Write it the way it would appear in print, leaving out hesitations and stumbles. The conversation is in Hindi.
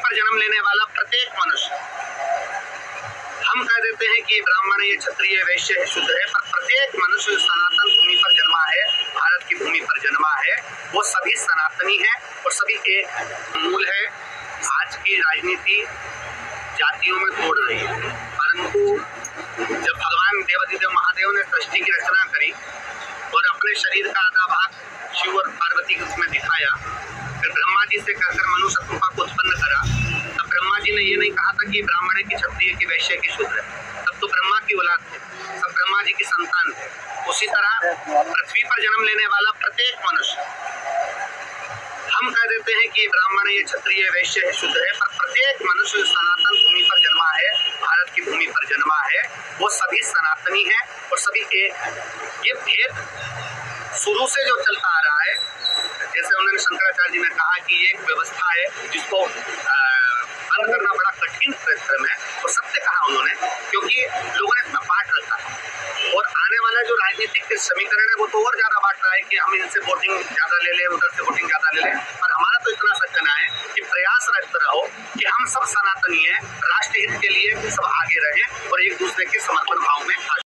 पर जन्म लेने वाला प्रत्येक मनुष्य, हम कह देते हैं कि ये ब्राह्मण है, ये क्षत्रिय है, वैश्य है, शूद्र है, पर प्रत्येक मनुष्य सनातन भूमि पर जन्मा है, भारत की भूमि पर जन्मा है, वो सभी सनातनी है और सभी एक मूल है। आज की राजनीति जातियों में तोड़ रही है, परंतु जब भगवान देवाधिदेव महादेव ने सृष्टि की रचना करी और अपने शरीर का आधा भाग शिव और पार्वती के रूप में दिखाया, फिर ब्रह्मा जी से कहकर मनुष्य रूपा को उत्पन्न करा, तब ब्रह्मा जी ने ये नहीं कहा था कि ब्राह्मण है, कि क्षत्रिय, की वैश्य, की शूद्र है। तब तो ब्रह्मा की औलाद थे, सब ब्रह्मा जी की संतान थे। उसी तरह पृथ्वी पर जन्म लेने वाला प्रत्येक मनुष्य, हम कह देते हैं कि ब्राह्मण है, ये क्षत्रिय है, वैश्य है, शूद्र है, पर प्रत्येक मनुष्य सनातन भूमि पर जन्मा है, भारत की भूमि पर जन्मा है, वो सभी सनातनी है और सभी एक। ये भेद शुरू से जो चलता आ रहा है, जैसे उन्होंने शंकराचार्य जी ने कहा कि एक व्यवस्था है जिसको बंद करना बड़ा कठिन परिश्रम है, और सत्य कहा उन्होंने, क्योंकि लोगों ने इसमें बांट रखा है और आने वाला जो राजनीतिक समीकरण है वो तो और ज्यादा बांट रहा है कि हम इनसे वोटिंग ज्यादा ले लें, उधर से वोटिंग ज्यादा ले लें। पर हमारा तो इतना सच कहना है कि प्रयास रखते रहो कि हम सब सनातनी है, राष्ट्र हित के लिए सब आगे रहें और एक दूसरे के समर्पण भाव में